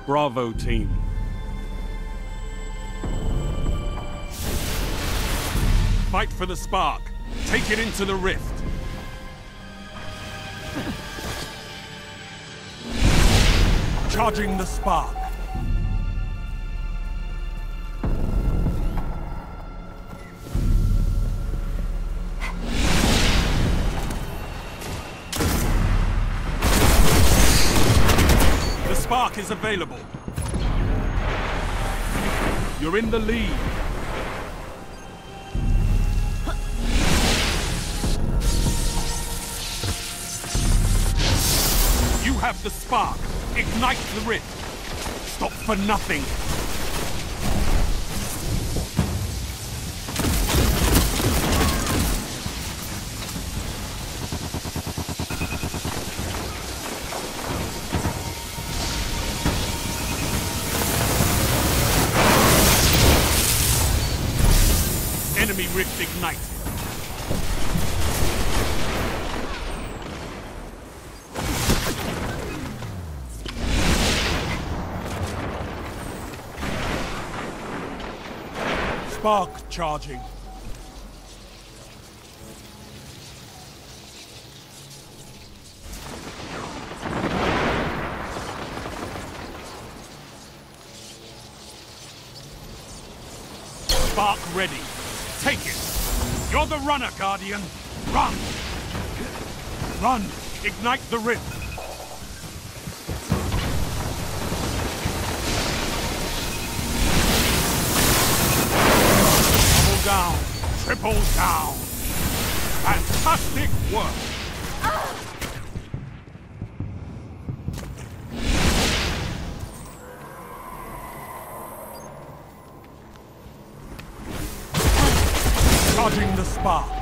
Bravo team. Fight for the spark. Take it into the rift. Charging the spark. The spark is available. You're in the lead. You have the spark. Ignite the rift. Stop for nothing. Enemy rift ignited. Spark charging. Spark ready. Take it. You're the runner, Guardian. Run. Run. Ignite the rift. Down, triple down. Fantastic work. Charging the spark.